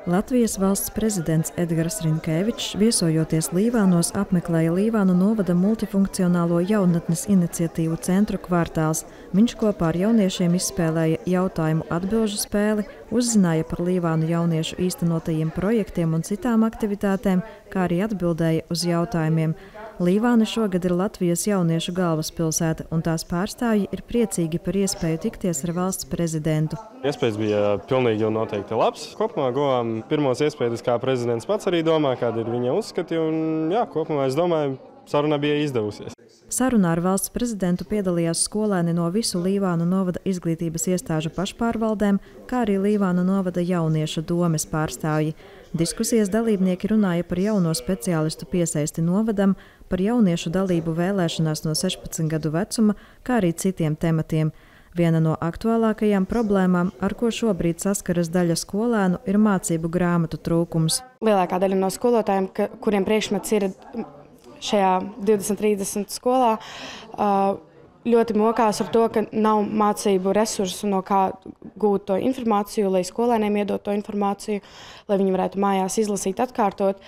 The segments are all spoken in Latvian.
Latvijas valsts prezidents Edgars Rinkēvičs, viesojoties Līvānos, apmeklēja Līvānu novada multifunkcionālo jaunatnes iniciatīvu centru Kvartāls. Viņš kopā ar jauniešiem izspēlēja jautājumu atbilžu spēli, uzzināja par Līvānu jauniešu īstenotajiem projektiem un citām aktivitātēm, kā arī atbildēja uz jautājumiem. Līvāna šogad ir Latvijas jauniešu galvaspilsēta, un tās pārstāvji ir priecīgi par iespēju tikties ar valsts prezidentu. Iespējas bija pilnīgi jau noteikti labs. Kopumā guvām pirmos iespējas, kā prezidents pats arī domā, kāda ir viņa uzskati, un kopumā es domāju, saruna bija izdevusies. Sarunā ar valsts prezidentu piedalījās skolēni no visu Līvānu novada izglītības iestāžu pašpārvaldēm, kā arī Līvānu novada jauniešu domes pārstāvji. Diskusijas dalībnieki runāja par jauno speciālistu piesaisti novadam, par jauniešu dalību vēlēšanās no 16 gadu vecuma, kā arī citiem tematiem. Viena no aktuālākajām problēmām, ar ko šobrīd saskaras daļa skolēnu, ir mācību grāmatu trūkums. Lielākā daļa no skolotājiem, kuriem priekšmets ir šajā 2030 skolā, ļoti mokās ar to, ka nav mācību resursu, no kā gūt to informāciju, lai skolēniem iedot to informāciju, lai viņi varētu mājās izlasīt, atkārtot.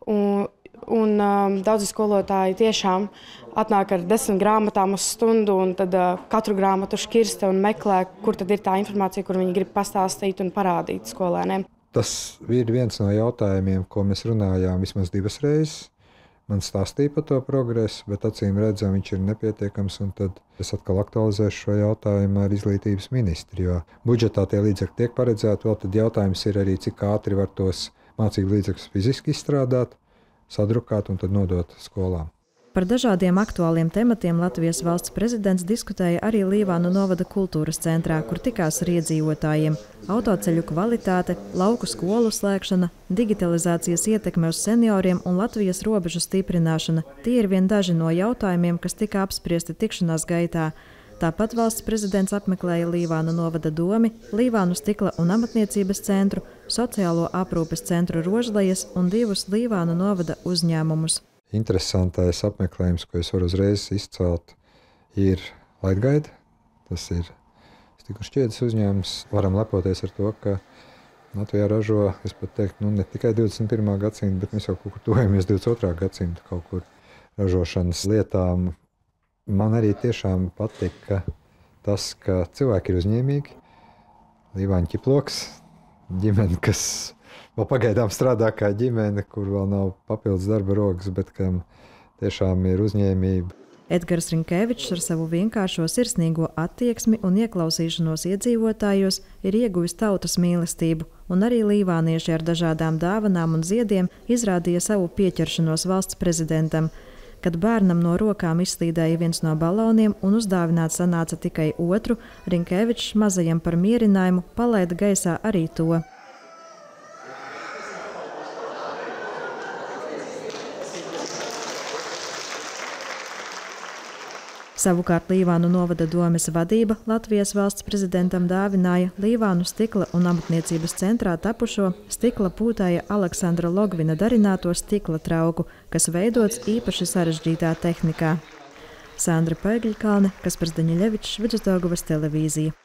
Un daudzi skolotāji tiešām atnāk ar 10 grāmatām uz stundu un tad katru grāmatu škirsta un meklē, kur tad ir tā informācija, kur viņi grib pastāstīt un parādīt skolēniem. Tas ir viens no jautājumiem, ko mēs runājām vismaz 2 reizes. Man stāstīja par to progresu, bet acīm redzam, viņš ir nepietiekams, un tad es atkal aktualizēšu šo jautājumu ar izglītības ministru, jo budžetā tie līdzekļi tiek paredzēti, vēl tad jautājums ir arī, cik ātri var tos mācību līdzekļus fiziski izstrādāt, sadrukāt un tad nodot skolām. Par dažādiem aktuāliem tematiem Latvijas valsts prezidents diskutēja arī Līvānu novada kultūras centrā, kur tikās ar iedzīvotājiem. Autoceļu kvalitāte, lauku skolu slēgšana, digitalizācijas ietekme uz senioriem un Latvijas robežu stiprināšana – tie ir vien daži no jautājumiem, kas tika apspriesti tikšanās gaitā. Tāpat valsts prezidents apmeklēja Līvānu novada domi, Līvānu stikla un amatniecības centru, sociālo aprūpes centru Rožlejas un 2 Līvānu novada uzņēmumus. Interesantais apmeklējums, ko es varu uzreiz izcelt, ir Laitgaida. Tas ir stikla šķiedes uzņēmums. Varam lepoties ar to, ka Latvijā ražo, es pat teiktu, ne tikai 21. gadsimta, bet mēs jau kaut kur tuvojamies 22. gadsimta kaut kur ražošanas lietām. Man arī tiešām patika tas, ka cilvēki ir uzņēmīgi. Līvāņu ķiploks, ģimene, kas vēl pagaidām strādā kā ģimene, kur vēl nav papildus darba rokas, bet kam tiešām ir uzņēmība. Edgars Rinkēvičs ar savu vienkāršo sirsnīgo attieksmi un ieklausīšanos iedzīvotājos ir ieguvis tautas mīlestību, un arī līvānieši ar dažādām dāvanām un ziediem izrādīja savu pieķeršanos valsts prezidentam. Kad bērnam no rokām izslīdēja viens no baloniem un uzdāvināt sanāca tikai otru, Rinkēvičs mazajam par mierinājumu palaida gaisā arī to. Savukārt Līvānu novada domes vadība Latvijas valsts prezidentam dāvināja Līvānu stikla un amatniecības centrā tapušo stikla pūtāja Aleksandra Logvina darināto stikla trauku, kas veidots īpaši sarežģītā tehnikā. Sandra Paigļkalne, Kaspars Daņiļevičs, Vidusdaugavas televīzija.